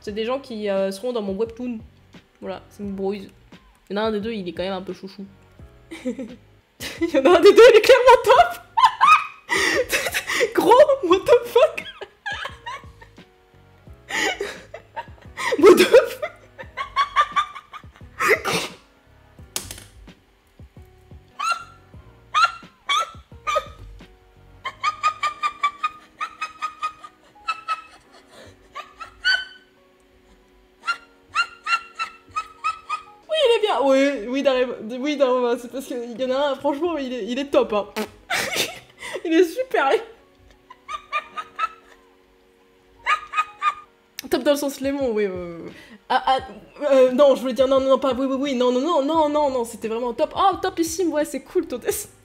C'est des gens qui seront dans mon webtoon. Voilà, c'est mon boys. Il y en a un des deux, il est quand même un peu chouchou. Il y en a un des deux, il est clairement top. Gros, what the fuck. What the fuck. Oui, Daruma, c'est parce qu'il y en a un, franchement, il est top, hein. Il est super. Top dans le sens Lémon, oui. Non, je voulais dire non, pas oui, non, c'était vraiment top. Oh, topissime, ouais, c'est cool ton dessin.